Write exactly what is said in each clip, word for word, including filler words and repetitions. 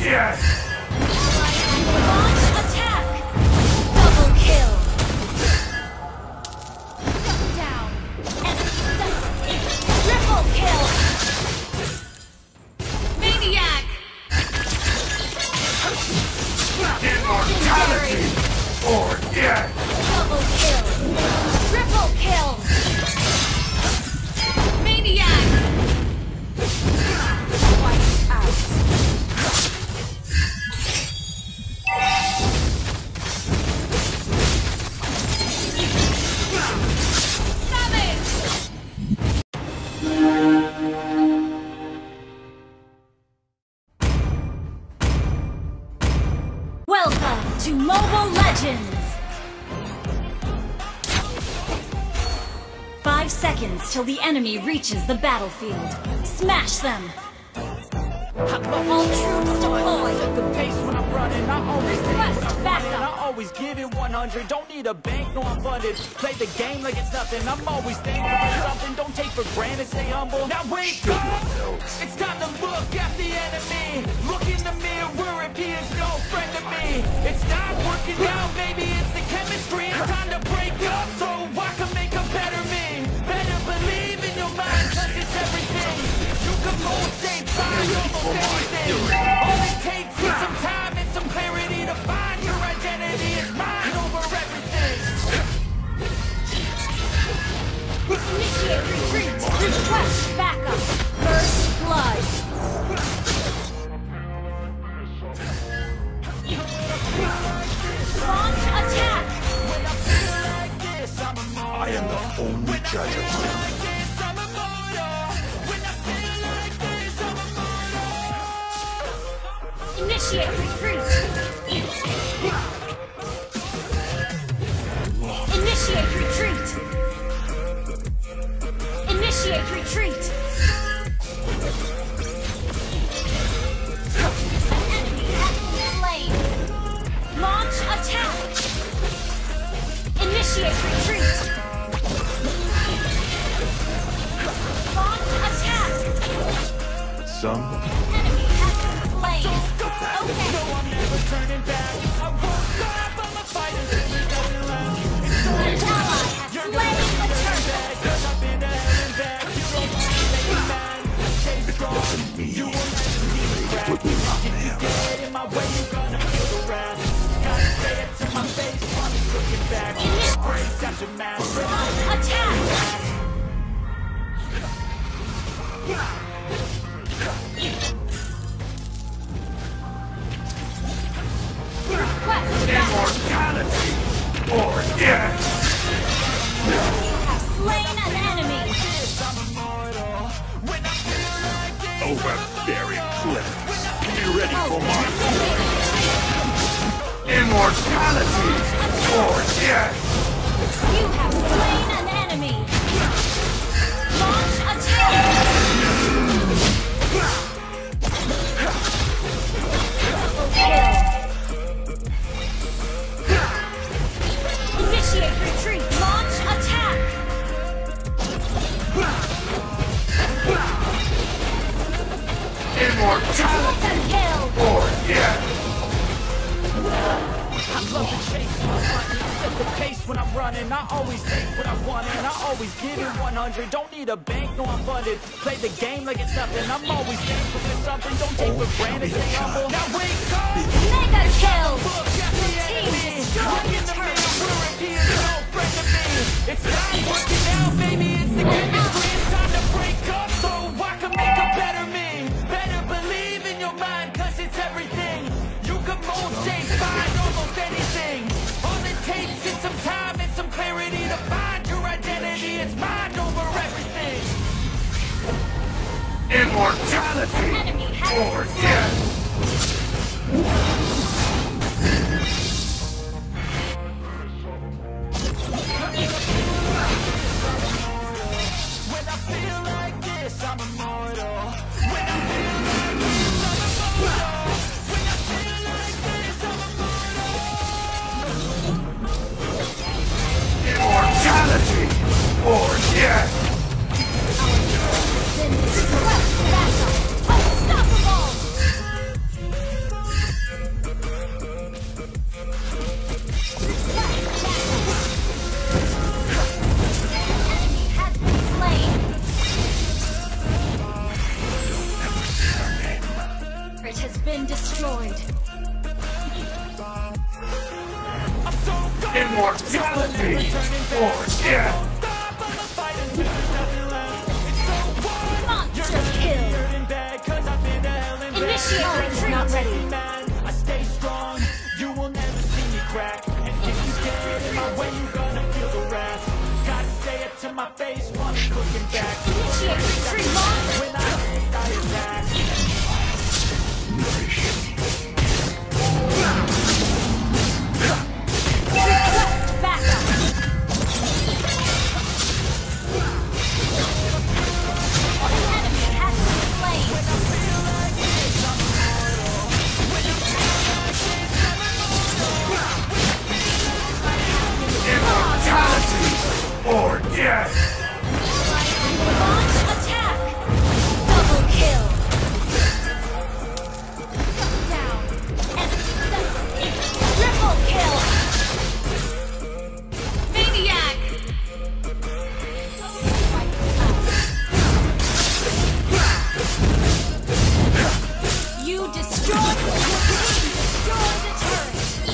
dead! Launch attack! Double kill! Down! Triple kill! Maniac! Immortality! Or death! Double kill! Triple kill! Maniac! Wiped out! Welcome to Mobile Legends! Five seconds till the enemy reaches the battlefield. Smash them! All troops deployed! The pace when I'm running, I always Request when I'm backup. running, I always give it one hundred. Don't need a bank, no I'm funded. Play the game like it's nothing. I'm always thankful for something. Don't take for granted, stay humble. Now wake up! It's time to look at the enemy. Look in the mirror if he is no friend to me. It's not working out, maybe it's the chemistry. It's time to break up so I can make a better me. Better believe in your mind, cause it's everything. You can mold, shape, find almost anything. All it takes is some time and some clarity to find your identity. It's mine over everything. Initiate retreat! Request backup! First blood! Launch attack! When I feel like this, I'm immortal. I am the only judge of my life. I'm immortal. When I feel like this, I'm immortal. Initiate retreat! Initiate retreat! Initiate retreat! An enemy has been slain! Launch attack! Initiate retreat! Launch attack! Some Enemy has been slain! Okay! No, I'm never turning back. I won't stop, I'ma fight until there's nothing left. It's so An ally has slain the turtle! bad, cause I've been to hell and back. You don't want to make me mad. Stay strong. me. You will never see me crack. If you get in my way, you're gonna feel the wrath. Gotta say it to my face, promise looking back. Grace after master. Launch attack! Request backup! immortality! Or death! You have slain an enemy! I'm immortal. When I feel like this, Oh, we're very clever. Be ready for my immortality! Or death! You have slain an enemy! Launch attack! Kill! Initiate retreat! Launch attack! Immortality! Kill! Or death! I love the chase when I'm running. Set the pace when I'm running. I always take what I want and I always give it one hundred. Don't need a bank, no I'm funded. Play the game like it's nothing. I'm always thankful for something. Don't take for granted, stay humble. Now wake up! Mega kill! Look at the Team enemy. destroyed Look in the the turret! mirror if he is no friend to me. It's not working out, baby. It's the chemistry. It's time to break up so I can make a better me. Better believe in your mind, cause it's everything. You can mold, shape, find almost anything. All it takes is some time and some clarity to find your identity. It's mind over everything. Immortality! Enemy has Or been slain! death! When I feel like this, I'm immortal. When I feel like this, I'm immortal. When I feel like this, I'm immortal. Immortality! Or death! Request backup! Unstoppable! Immortality or death. Monster kill. Initiate retreat. Not ready. I stay strong, you will never see me crack. And if you get in my way, you're gonna feel the wrath. Gotta say it to my face, one looking back. Initiate retreat. When I hit, I attack. Request backup. An enemy has been slain. Immortality or death. Launch attack. Double kill. Down. Triple kill. Maniac. You destroyed. Your team destroyed the turret.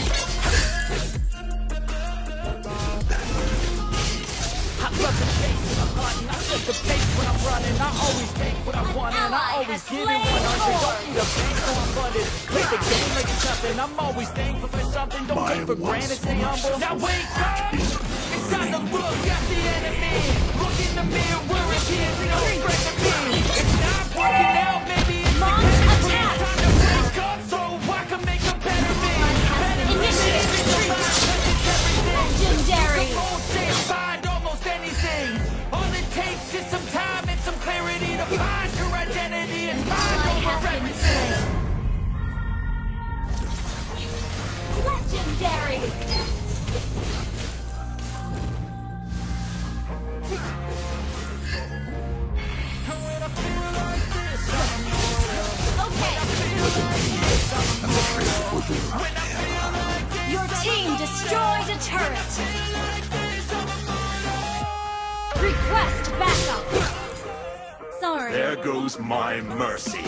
I love the chase when I'm hunting. I love the pace when I'm running. I always take what I want and I Ally always has give it slain one hundred. Lord. Don't need a bank, so I'm funded. Play the game like it's nothing. I'm always thankful for something. Don't My take for once granted. Stay humble. Now wake up! It's time to look at the enemy. Look in the mirror. It's here. No threat to me. It's not working out. Maybe it's Launch the attack. time to wake up so I can make a better me. Better me. Initiate retreat. It's everything. Legendary. Won't say find almost anything. All it takes is some time and some clarity to find your identity and find Ally has over been everything. slain. Legendary. Okay. Your team destroyed a turret. Request backup. Sorry. There goes my mercy.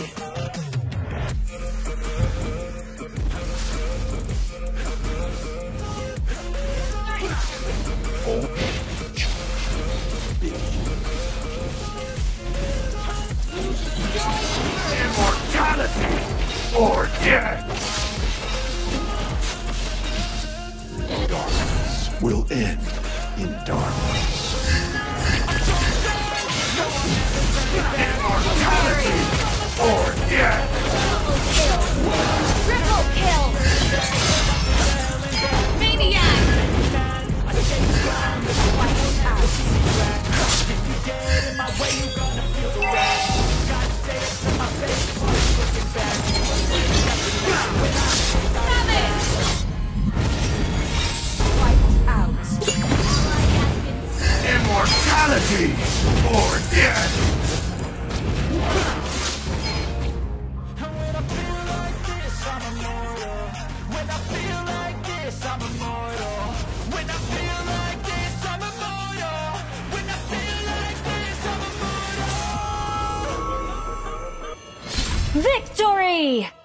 Immortality or death. Darkness will end in darkness. Immortality or death. Double kill. Triple kill. Maniac. Get in my way, you gonna feel the wrath. Gotta say it to my face, looking back. Savage. Wiped out. Ally has been slain. Immortality or death. When I feel like this, I'm immortal. When I feel like this, I'm immortal. When I feel like this, I'm immortal. When I feel like this, I'm immortal. Victory!